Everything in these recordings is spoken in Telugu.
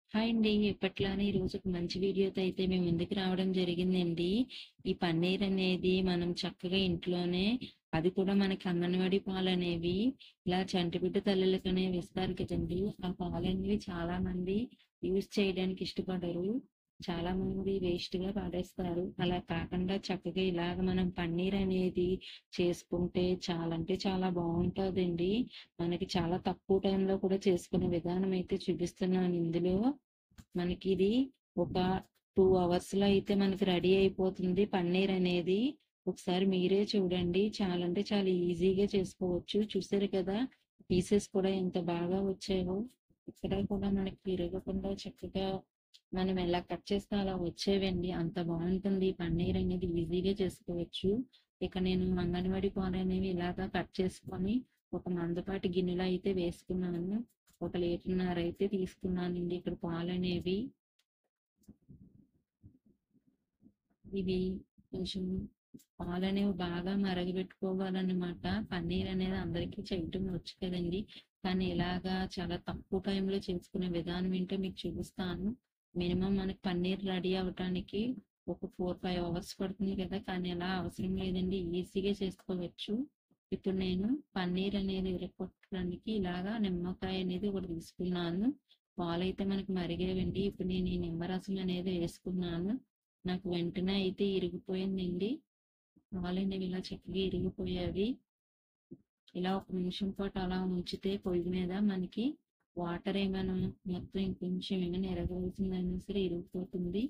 హాయ్ అండి. ఎప్పట్లానే ఈరోజు ఒక మంచి వీడియోతో అయితే మేము ముందుకు రావడం జరిగిందండి. ఈ పన్నీర్ అనేది మనం చక్కగా ఇంట్లోనే అది కూడా మనకి అంగన్వాడీ పాలనేవి ఇలా చంటిబిడ్డ తల్లులకనేవి ఇస్తారు కదండి. ఆ పాలనేవి చాలా మంది యూజ్ చేయడానికి ఇష్టపడరు. చాలా మంది వేస్ట్ గా పాడేస్తారు. అలా కాకుండా చక్కగా ఇలాగ మనం పన్నీర్ అనేది చేసుకుంటే చాలా అంటే చాలా బాగుంటుందండి. మనకి చాలా తక్కువ టైంలో కూడా చేసుకునే విధానం అయితే చూపిస్తున్నాను ఇందులో. మనకి ఇది ఒక 2 అవర్స్ లో అయితే మనకి రెడీ అయిపోతుంది పన్నీర్ అనేది. ఒకసారి మీరే చూడండి. చాలా అంటే చాలా ఈజీగా చేసుకోవచ్చు. చూసారు కదా, పీసెస్ కూడా ఎంత బాగా వచ్చాయో. ఇక్కడ కూడా మనకి విరగకుండా చక్కగా మనం ఎలా కట్ చేస్తే అలా వచ్చేవండి. అంత బాగుంటుంది పన్నీర్ అనేది, ఈజీగా చేసుకోవచ్చు. ఇక నేను అంగన్వాడీ పాలు అనేవి ఇలాగా కట్ చేసుకొని ఒక మందపాటి గిన్నెలో అయితే వేసుకున్నాను. 1 లీటర్‌న్నర అయితే తీసుకున్నానండి ఇక్కడ పాలనేవి. ఇవి కొంచెం పాలనేవి బాగా మరగబెట్టుకోవాలన్నమాట. పన్నీర్ అనేది అందరికీ చేయటం వచ్చు కదండి. కానీ ఇలాగా చాలా తక్కువ టైంలో చేసుకునే విధానం ఏంటో మీకు చూపిస్తాను. మినిమం మనకి పన్నీర్ రెడీ అవ్వటానికి ఒక 4-5 అవర్స్ పడుతుంది కదా, కానీ అలా అవసరం లేదండి, ఈజీగా చేసుకోవచ్చు. ఇప్పుడు నేను పన్నీర్ అనేది విరగొట్టడానికి ఇలాగా నిమ్మకాయ అనేది ఒకటి తీసుకున్నాను. పాలైతే మనకి మరిగేవండి. ఇప్పుడు నేను ఈ నిమ్మరసం అనేది వేసుకున్నాను. నాకు వెంటనే అయితే ఇరిగిపోయిందండి. పాలనేవి ఇలా చక్కగా ఇరిగిపోయేవి. ఇలా ఒక నిమిషం పాటు అలా ఉంచితే పొయ్యి మీద మనకి వాటర్ ఏమైనా మొత్తం ఇంకొంచెం ఏమైనా ఎరగవలసిందైనా సరే ఇరిగిపోతుంది.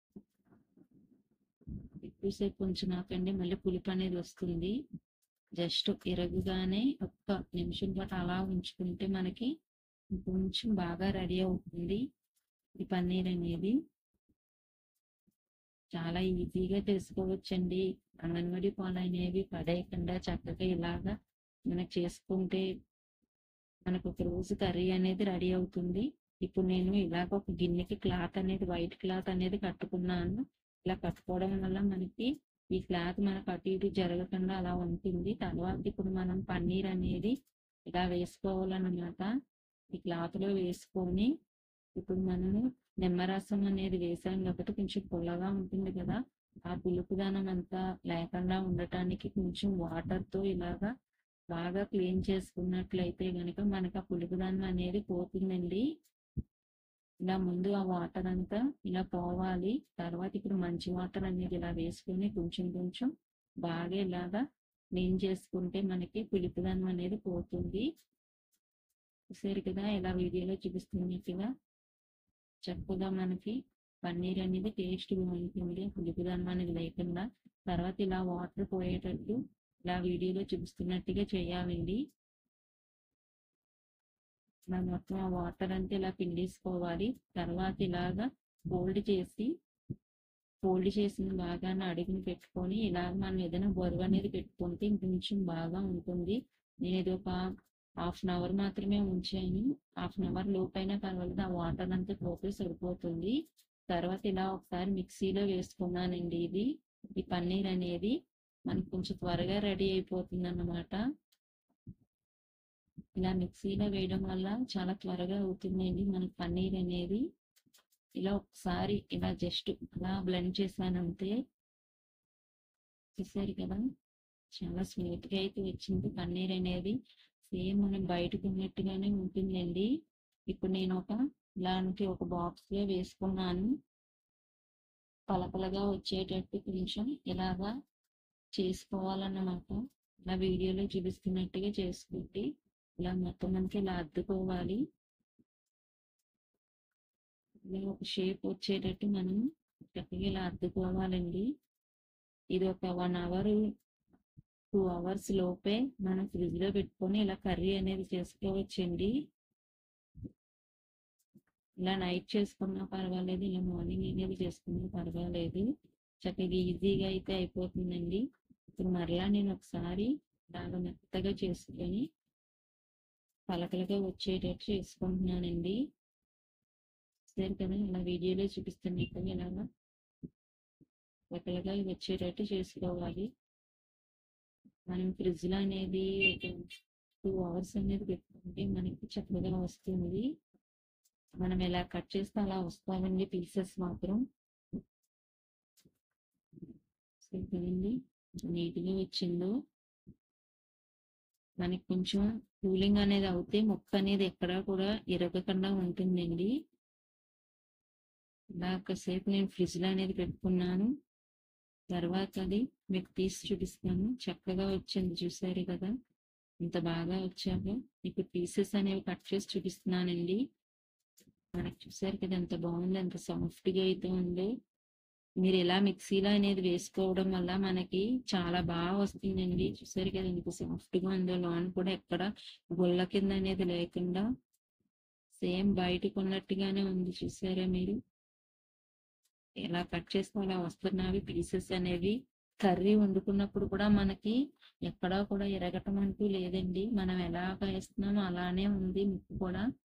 ఎక్కువసేపు ఉంచినాకండి మళ్ళీ పులుపు అనేది వస్తుంది. జస్ట్ ఇరగగానే ఒక్క నిమిషం పాటు అలా ఉంచుకుంటే మనకి కొంచెం బాగా రెడీ అవుతుంది ఈ పన్నీర్ అనేది. చాలా ఈజీగా చేసుకోవచ్చండి. అంగన్వాడీ పాలు అనేవి పడేయకుండా చక్కగా ఇలాగా మనకు చేసుకుంటే మనకు ఒక రోజు కర్రీ అనేది రెడీ అవుతుంది. ఇప్పుడు నేను ఇలాగ ఒక గిన్నెకి క్లాత్ అనేది, వైట్ క్లాత్ అనేది కట్టుకున్నాను. ఇలా కట్టుకోవడం వల్ల మనకి ఈ క్లాత్ మనకు అటు ఇటు జరగకుండా అలా ఉంటుంది. తర్వాత ఇప్పుడు మనం పన్నీర్ అనేది ఇలా వేసుకోవాలన్నమాట. ఈ క్లాత్ లో వేసుకొని ఇప్పుడు మనము నిమ్మరసం అనేది వేసాం కాబట్టి కొంచెం పుల్లగా ఉంటుంది కదా, ఆ పులుపుదనం అంతా లేకుండా ఉండటానికి కొంచెం వాటర్ తో ఇలాగా బాగా క్లీన్ చేసుకున్నట్లయితే గనుక మనకు ఆ పులుపుదనం అనేది పోతుందండి. ఇలా ముందు ఆ వాటర్ అంతా ఇలా పోవాలి. తర్వాత ఇప్పుడు మంచి వాటర్ అనేది ఇలా వేసుకొని కొంచెం కొంచెం బాగా ఇలాగా క్లీన్ చేసుకుంటే మనకి పులుపుదనం అనేది పోతుంది. చూసారు కదా, ఇలా వీడియోలో చూపిస్తున్నట్టుగా చక్కగా మనకి పన్నీర్ అనేది టేస్ట్ ఉంటుంది, పులుపుదనం అనేది లేకుండా. తర్వాత ఇలా వాటర్ పోయేటట్టు ఇలా వీడియోలో చూపిస్తున్నట్టుగా చేయాలండి. ఇలా మొత్తం ఆ వాటర్ అంతా ఇలా పిండేసుకోవాలి. తర్వాత ఇలాగా ఫోల్డ్ చేసి ఫోల్డ్ చేసిన భాగాన్ని అడుగుని పెట్టుకొని ఇలాగ మనం ఏదైనా బరువు అనేది పెట్టుకుంటే ఇంకొంచెం బాగా ఉంటుంది. నేను ఇది ఒక ½ అవర్ మాత్రమే ఉంచాను. ½ అవర్ లోపైనా పర్వాలేదు, ఆ వాటర్ అంతా పోతే సరిపోతుంది. తర్వాత ఇలా ఒకసారి మిక్సీలో వేసుకున్నానండి. ఈ పన్నీర్ అనేది మనకి కొంచెం త్వరగా రెడీ అయిపోతుంది అన్నమాట. ఇలా మిక్సీలో వేయడం వల్ల చాలా త్వరగా అవుతుందండి మనకి పన్నీర్ అనేది. ఇలా ఒకసారి ఇలా జస్ట్ అలా బ్లెండ్ చేశానంతే. చూసారు కదా, చాలా స్మూత్ గా అయితే వచ్చింది పన్నీర్ అనేది. సేమ్ మనం బయటకు ఉన్నట్టుగానే ఉంటుందండి. ఇప్పుడు నేను ఇలాంటి ఒక బాక్స్ లో వేసుకున్నాను. పలపలగా వచ్చేటట్టు కొంచెం ఇలాగా చేసుకోవాలన్నమాట. ఇలా వీడియోలో చూపిస్తున్నట్టుగా చేసుకుంటే ఇలా మొత్తం మనకి ఇలా అద్దుకోవాలి. ఇలా ఒక షేప్ వచ్చేటట్టు మనం చక్కగా ఇలా అద్దుకోవాలండి. ఇది ఒక 1 అవర్ 2 అవర్స్ లోపే మనం ఫ్రిడ్జ్ లో పెట్టుకొని ఇలా కర్రీ అనేది చేసుకోవచ్చండి. ఇలా నైట్ చేసుకున్నా పర్వాలేదు, ఇలా మార్నింగ్ అనేది చేసుకున్నా పర్వాలేదు. చక్కగా ఈజీగా అయితే అయిపోతుందండి. ఇప్పుడు మరలా నేను ఒకసారి బాగా మెత్తగా చేసుకొని పలకలుగా వచ్చేటట్టు చేసుకుంటున్నానండి. సరే కదా, ఇలా వీడియోలో చూపిస్తున్నట్టుగా ఇలాగా పలకలుగా వచ్చేటట్టు చేసుకోవాలి. మనం ఫ్రిడ్జ్ లో అనేది 2 అవర్స్ అనేది పెట్టుకుంటే మనకి చక్కగా వస్తుంది. మనం ఎలా కట్ చేస్తే అలా వస్తామండి పీసెస్ మాత్రం. చూడండి నీట్గా వచ్చిందో. మనకి కొంచెం కూలింగ్ అనేది అవుతే ముక్క అనేది ఎక్కడా కూడా ఇరగకుండా ఉంటుందండి. ఇలా కాసేపు నేను ఫ్రిడ్జ్లో అనేది పెట్టుకున్నాను. తర్వాత అది మీకు తీసి చూపిస్తాను. చక్కగా వచ్చింది, చూసారు కదా ఇంత బాగా వచ్చాక. ఇప్పుడు పీసెస్ అనేవి కట్ చేసి చూపిస్తున్నానండి. మనకి చూసారు కదా ఎంత బాగుంది, ఎంత సాఫ్ట్గా అయితే ఉంది. మీరు ఇలా మిక్సీలో అనేది వేసుకోవడం వల్ల మనకి చాలా బాగా వస్తుందండి. చూసారు కదా ఎంత సాఫ్ట్గా ఉందో, లోన్ కూడా ఎక్కడ గుళ్ళ కింద అనేది లేకుండా సేమ్ బయటకు ఉన్నట్టుగానే ఉంది. చూసారా మీరు ఎలా కట్ చేస్తే అలా వస్తున్నవి పీసెస్ అనేవి. కర్రీ వండుకున్నప్పుడు కూడా మనకి ఎక్కడా కూడా ఎరగటం అంటూ లేదండి. మనం ఎలా వేస్తున్నామో అలానే ఉంది ముక్కు కూడా.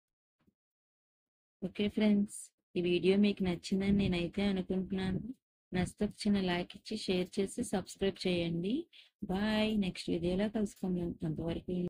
ఓకే ఫ్రెండ్స్, ఈ వీడియో మీకు నచ్చిందని నేనైతే అనుకుంటున్నాను. నచ్చితే చిన్న లైక్ ఇచ్చి షేర్ చేసి సబ్స్క్రైబ్ చేయండి. బాయ్, నెక్స్ట్ వీడియోలో కలుసుకుందాం. అంతవరకు